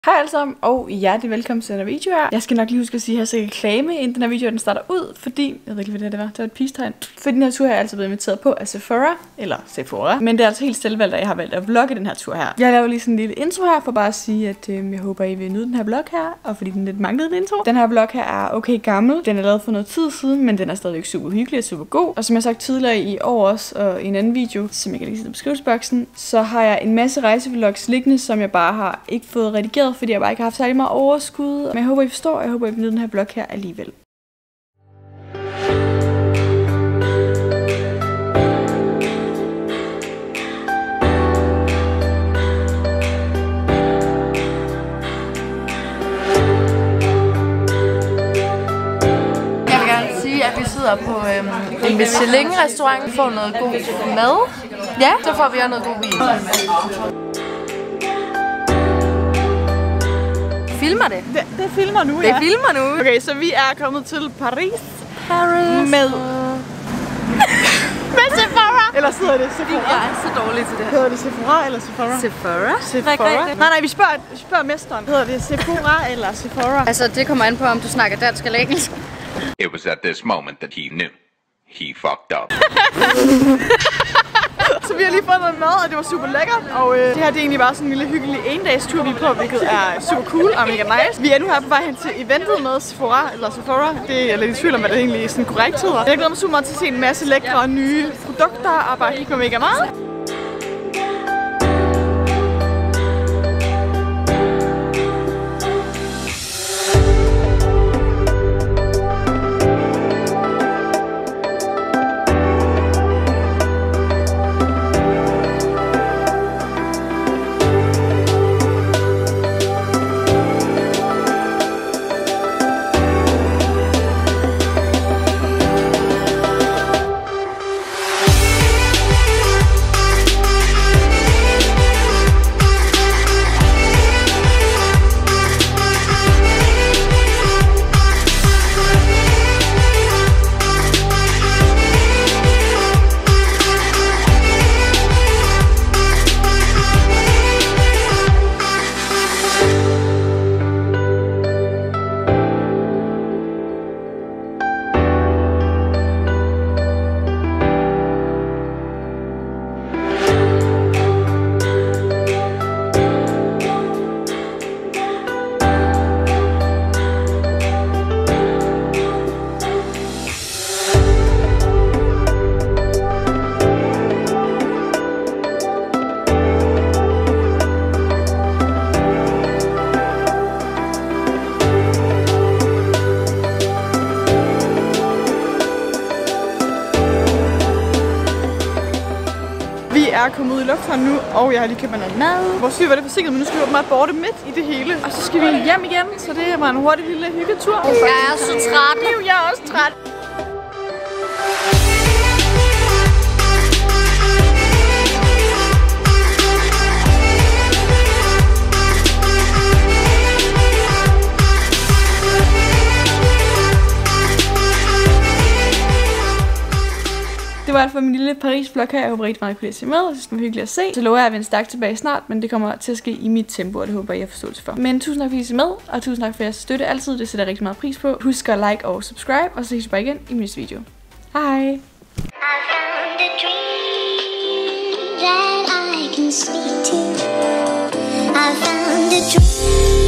Hej alle sammen, og hjertelig velkommen til den her video her. Jeg skal nok lige huske at sige, at jeg skal reklame, inden den her video den starter ud, fordi, jeg ved ikke, hvad det var, det var et peace-tegn. For den her tur har jeg altså blevet inviteret på af Sephora, men det er altså helt selvvalgt, at jeg har valgt at vlogge den her tur her. Jeg laver lige sådan en lille intro her, for bare at sige, at jeg håber, I vil nyde den her vlog her, og fordi den lidt manglede en intro. Den her vlog her er okay gammel, den er lavet for noget tid siden, men den er stadigvæk super hyggelig og super god. Og som jeg har sagt tidligere i år også, og i en anden video, som jeg kan lægge i beskrivelsesboksen, så har jeg en masse rejsevlogs liggende, som jeg bare har ikke fået redigeret, fordi jeg bare ikke har haft særlig meget overskud. Men jeg håber, I forstår, og jeg håber, I vil nyde den her vlog her alligevel. Jeg vil gerne sige, at vi sidder på en Michelin-restaurant og får noget god mad. Ja, så får vi også noget god vin. Filmer det? Det filmer nu, ja. Det filmer nu. Okay, så vi er kommet til Paris med Sephora. Eller sidder det Sephora? Jeg er så dårlig til det her. Hedder det Sephora eller Sephora? Sephora? Nej, vi spørger mesteren. Hedder det Sephora eller Sephora? Altså, det kommer an på, om du snakker dansk eller engelsk. It was at this moment that he knew. He fucked up. Så vi har lige fået noget mad, og det var super lækkert. Og det her det er egentlig bare sådan en lille hyggelig endagstur, vi er på, hvilket er super cool og mega nice. Vi er nu her på vej hen til eventet med Sephora. Det er jeg lidt i tvivl om, hvad det egentlig sådan korrekt hedder. Jeg glæder mig super meget til at se en masse lækre og nye produkter, og bare hygge mig mega meget. Jeg er kommet ud i lufthavnen nu, og jeg har lige købt mig noget mad. Vores fly var lidt forsinket, men nu skal vi åbenbart borte midt i det hele. Og så skal vi hjem igen, så det var en hurtig lille hyggetur. Jeg er så træt. Jeg er også træt. Det var alt for min lille Paris-vlog her. Jeg håber rigtig meget, at I kunne se med. Jeg synes, det var hyggeligt at se. Så lover jeg at vende stærkt tilbage snart, men det kommer til at ske i mit tempo, og det håber jeg har forståelse for. Men tusind tak, fordi I ser med, og tusind tak for jeres støtte altid. Det sætter jeg rigtig meget pris på. Husk at like og subscribe, og så ses vi bare igen i min næste video. Hej! I found a dream.